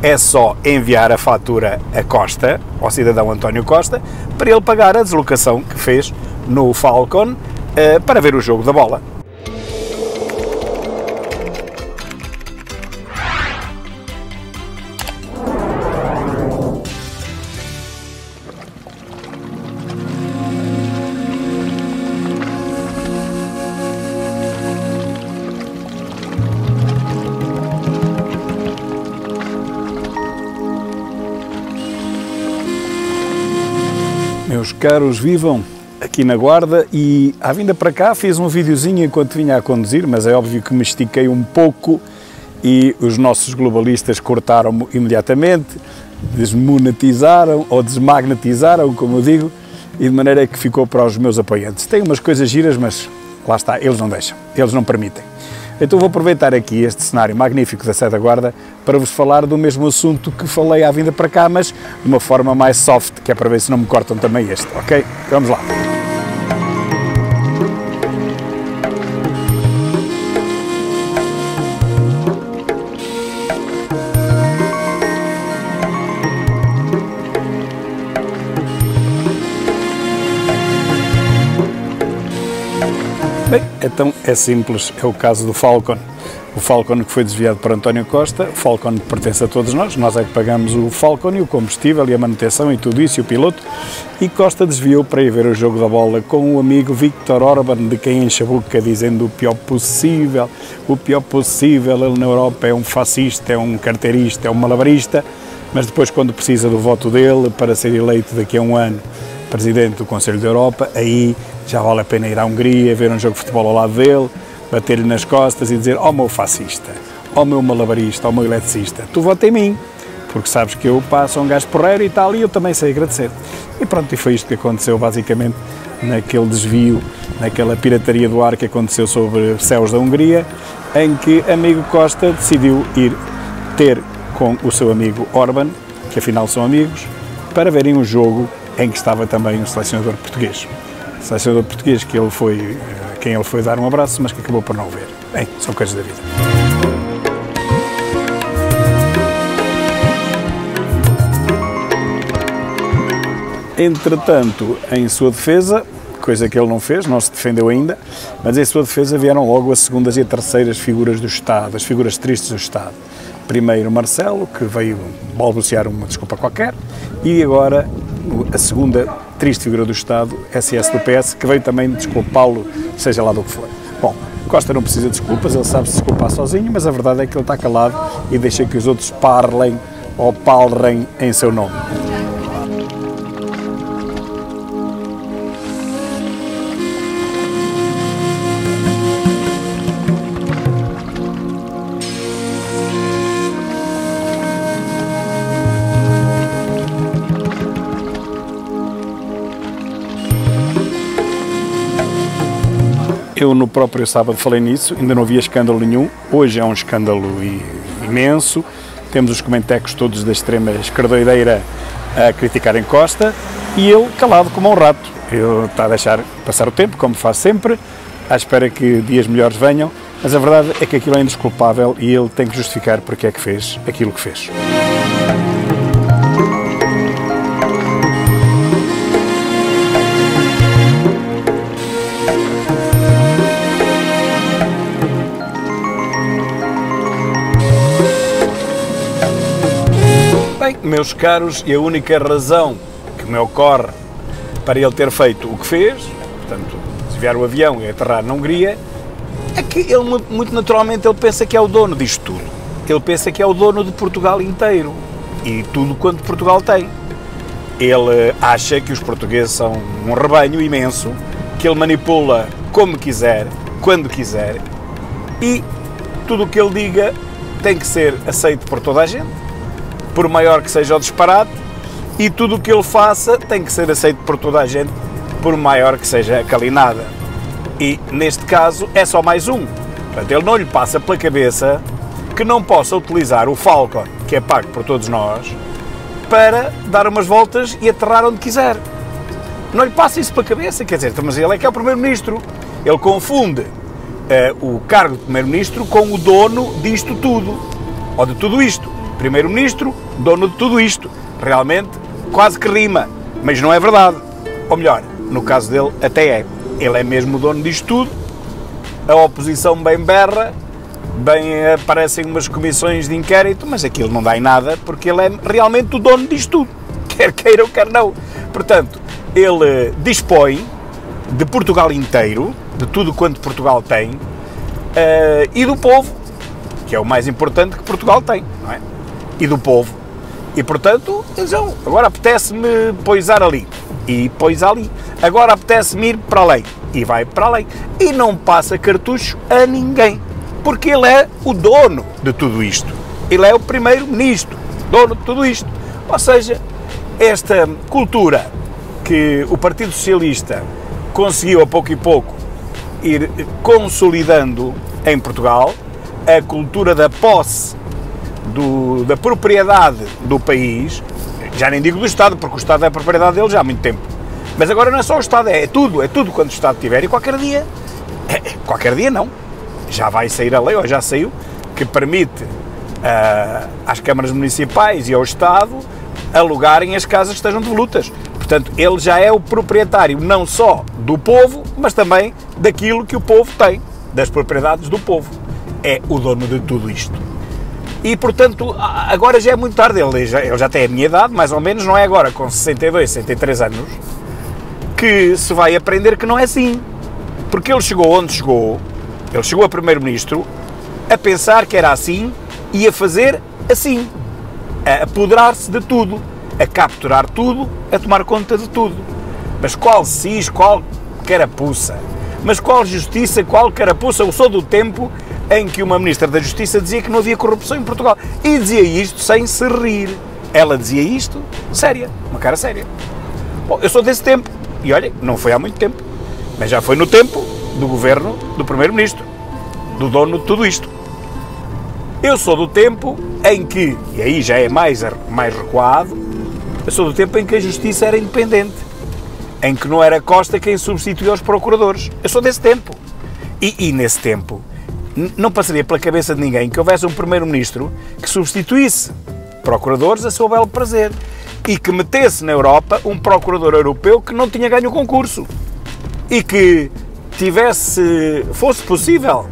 é só enviar a fatura a Costa, ao cidadão António Costa, para ele pagar a deslocação que fez no Falcon para ver o jogo da bola. Meus caros, vivam aqui na Guarda, e à vinda para cá fiz um videozinho enquanto vinha a conduzir, mas é óbvio que me estiquei um pouco e os nossos globalistas cortaram-me imediatamente, desmonetizaram ou desmagnetizaram, como eu digo, e de maneira que ficou para os meus apoiantes. Tem umas coisas giras, mas lá está, eles não deixam, eles não permitem. Então vou aproveitar aqui este cenário magnífico da Sé da Guarda para vos falar do mesmo assunto que falei à vinda para cá, mas de uma forma mais soft, que é para ver se não me cortam também este, ok? Vamos lá. Bem, então é simples, é o caso do Falcon. O Falcon que foi desviado para António Costa, o Falcon que pertence a todos nós é que pagamos o Falcon e o combustível e a manutenção e tudo isso, e o piloto, e Costa desviou para ir ver o jogo da bola com o amigo Viktor Orbán, de quem enche a boca dizendo o pior possível, ele na Europa é um fascista, é um carteirista, é um malabarista, mas depois quando precisa do voto dele para ser eleito daqui a um ano Presidente do Conselho da Europa, aí já vale a pena ir à Hungria, ver um jogo de futebol ao lado dele, bater-lhe nas costas e dizer: ó meu fascista, ó meu malabarista, ó meu eletricista, tu vota em mim, porque sabes que eu passo um gajo porreiro e tal, e eu também sei agradecer. E pronto, e foi isto que aconteceu basicamente naquele desvio, naquela pirataria do ar que aconteceu sobre céus da Hungria, em que amigo Costa decidiu ir ter com o seu amigo Orbán, que afinal são amigos, para verem um jogo em que estava também um selecionador português. Selecionador português que ele foi, quem ele foi dar um abraço, mas que acabou por não o ver. Bem, são coisas da vida. Entretanto, em sua defesa, coisa que ele não fez, não se defendeu ainda, mas em sua defesa vieram logo as segundas e as terceiras figuras do Estado, as figuras tristes do Estado. Primeiro Marcelo, que veio balbuciar uma desculpa qualquer, e agora a segunda triste figura do Estado, SS do PS, que veio também desculpá-lo, seja lá do que for. Bom, Costa não precisa de desculpas, ele sabe se desculpar sozinho, mas a verdade é que ele está calado e deixa que os outros parlem ou palrem em seu nome. Eu no próprio sábado falei nisso, ainda não havia escândalo nenhum, hoje é um escândalo imenso, temos os comentecos todos da extrema esquerdoideira a criticarem Costa e ele calado como um rato. Ele está a deixar passar o tempo, como faz sempre, à espera que dias melhores venham, mas a verdade é que aquilo é indesculpável e ele tem que justificar porque é que fez aquilo que fez. Bem, meus caros, e a única razão que me ocorre para ele ter feito o que fez, portanto, desviar o avião e aterrar na Hungria, é que ele, muito naturalmente, ele pensa que é o dono disto tudo. Ele pensa que é o dono de Portugal inteiro e tudo quanto Portugal tem. Ele acha que os portugueses são um rebanho imenso, que ele manipula como quiser, quando quiser, e tudo o que ele diga tem que ser aceito por toda a gente, por maior que seja o disparate, e tudo o que ele faça tem que ser aceito por toda a gente, por maior que seja a calinada. E, neste caso, é só mais um. Portanto, ele não lhe passa pela cabeça que não possa utilizar o Falcon, que é pago por todos nós, para dar umas voltas e aterrar onde quiser. Não lhe passa isso pela cabeça, quer dizer, mas ele é que é o Primeiro-Ministro. Ele confunde o cargo de Primeiro-Ministro com o dono disto tudo, ou de tudo isto. primeiro-ministro, dono de tudo isto. Realmente, quase que rima, mas não é verdade. Ou melhor, no caso dele, até é. Ele é mesmo o dono disto tudo, a oposição bem berra, bem aparecem umas comissões de inquérito, mas aquilo não dá em nada, porque ele é realmente o dono disto tudo, quer queira ou quer não. Portanto, ele dispõe de Portugal inteiro, de tudo quanto Portugal tem, e do povo, que é o mais importante que Portugal tem, não é? E do povo. E, portanto, então, agora apetece-me poisar ali, e pois ali. Agora apetece-me ir para além, e vai para além. E não passa cartucho a ninguém, porque ele é o dono de tudo isto. Ele é o primeiro-ministro, dono de tudo isto. Ou seja, esta cultura que o Partido Socialista conseguiu a pouco e pouco ir consolidando em Portugal, a cultura da posse, da propriedade do país, já nem digo do Estado, porque o Estado é a propriedade dele já há muito tempo, mas agora não é só o Estado, é tudo quando o Estado tiver, e qualquer dia não, já vai sair a lei, ou já saiu, que permite às câmaras municipais e ao Estado alugarem as casas que estejam devolutas. Portanto, ele já é o proprietário não só do povo, mas também daquilo que o povo tem, das propriedades do povo. É o dono de tudo isto. E, portanto, agora já é muito tarde, ele já tem a minha idade, mais ou menos, não é agora, com 62, 63 anos, que se vai aprender que não é assim. Porque ele chegou onde chegou, ele chegou a primeiro-ministro, a pensar que era assim e a fazer assim, a apoderar-se de tudo, a capturar tudo, a tomar conta de tudo. Mas qual cis, qual carapuça, mas qual justiça, qual carapuça. Eu sou do tempo em que uma Ministra da Justiça dizia que não havia corrupção em Portugal, e dizia isto sem se rir. Ela dizia isto séria, uma cara séria. Bom, eu sou desse tempo, e olha, não foi há muito tempo, mas já foi no tempo do governo do Primeiro-Ministro, do dono de tudo isto. Eu sou do tempo em que, e aí já é mais recuado, eu sou do tempo em que a Justiça era independente, em que não era Costa quem substituía os procuradores. Eu sou desse tempo. E nesse tempo não passaria pela cabeça de ninguém que houvesse um Primeiro-Ministro que substituísse procuradores a seu belo prazer e que metesse na Europa um procurador europeu que não tinha ganho o concurso e que fosse possível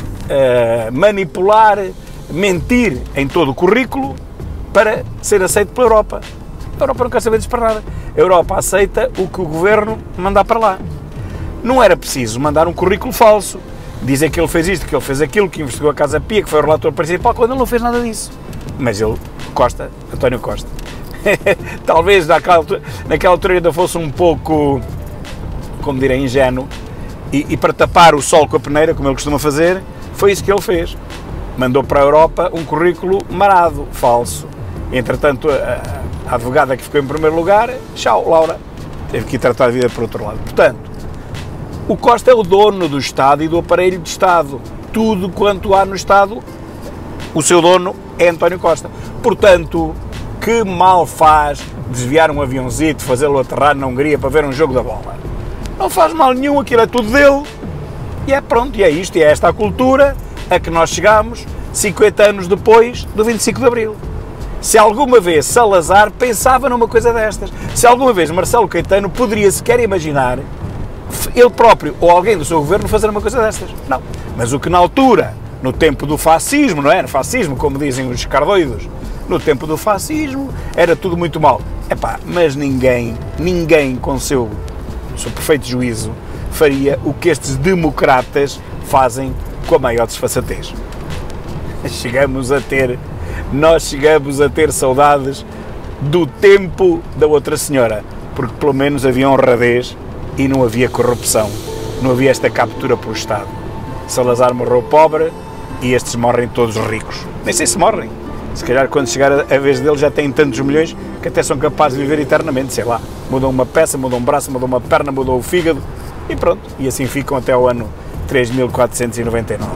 manipular, mentir em todo o currículo para ser aceito pela Europa. A Europa não quer saber disso para nada. A Europa aceita o que o governo mandar para lá. Não era preciso mandar um currículo falso, dizer que ele fez isto, que ele fez aquilo, que investigou a Casa Pia, que foi o relator principal, quando ele não fez nada disso. Mas ele, António Costa, talvez naquela altura ainda fosse um pouco, como direi, ingênuo, e para tapar o sol com a peneira, como ele costuma fazer, foi isso que ele fez. Mandou para a Europa um currículo marado, falso. Entretanto, a advogada que ficou em primeiro lugar, tchau, Laura, teve que ir tratar a vida por outro lado. Portanto, o Costa é o dono do Estado e do aparelho de Estado. Tudo quanto há no Estado, o seu dono é António Costa. Portanto, que mal faz desviar um aviãozito, fazê-lo aterrar na Hungria para ver um jogo da bola? Não faz mal nenhum, aquilo é tudo dele. E é pronto, e é isto, e é esta a cultura a que nós chegamos 50 anos depois do 25 de Abril. Se alguma vez Salazar pensava numa coisa destas, se alguma vez Marcelo Caetano poderia sequer imaginar ele próprio ou alguém do seu governo fazer uma coisa destas. Não. Mas o que na altura, no tempo do fascismo, não é? No fascismo, como dizem os cardoidos, no tempo do fascismo, era tudo muito mal. Epá, mas ninguém com o seu perfeito juízo faria o que estes democratas fazem com a maior desfaçatez. Nós chegamos a ter saudades do tempo da outra senhora, porque pelo menos havia honradez e não havia corrupção, não havia esta captura pelo Estado. Salazar morreu pobre e estes morrem todos ricos. Nem sei se morrem. Se calhar quando chegar a vez deles já têm tantos milhões que até são capazes de viver eternamente, sei lá. Mudam uma peça, mudam um braço, mudam uma perna, mudam o fígado e pronto. E assim ficam até o ano 3499.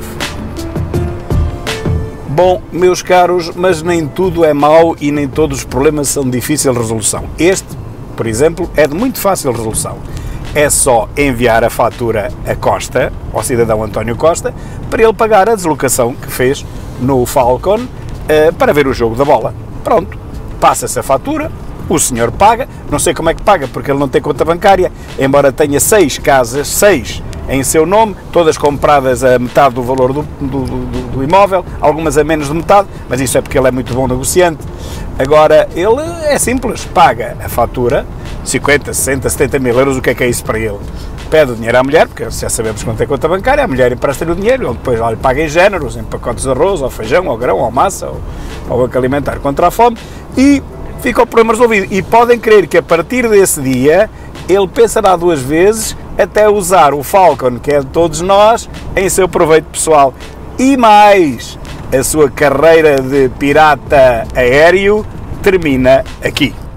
Bom, meus caros, mas nem tudo é mau e nem todos os problemas são de difícil resolução. Este, por exemplo, é de muito fácil resolução. É só enviar a fatura a Costa, ao cidadão António Costa, para ele pagar a deslocação que fez no Falcon para ver o jogo da bola. Pronto, passa-se a fatura, o senhor paga, não sei como é que paga, porque ele não tem conta bancária, embora tenha 6 casas, 6 em seu nome, todas compradas a metade do valor do imóvel, algumas a menos de metade, mas isso é porque ele é muito bom negociante. Agora, ele é simples, paga a fatura, 50, 60, 70 mil euros, o que é isso para ele? Pede o dinheiro à mulher, porque já sabemos que não tem conta bancária, a mulher empresta-lhe o dinheiro, ele depois lhe paga em géneros, em pacotes de arroz, ou feijão, ou grão, ou massa, ou banco alimentar contra a fome, e fica o problema resolvido. E podem crer que a partir desse dia, ele pensará 2 vezes até usar o Falcon, que é de todos nós, em seu proveito pessoal. E mais, a sua carreira de pirata aéreo termina aqui.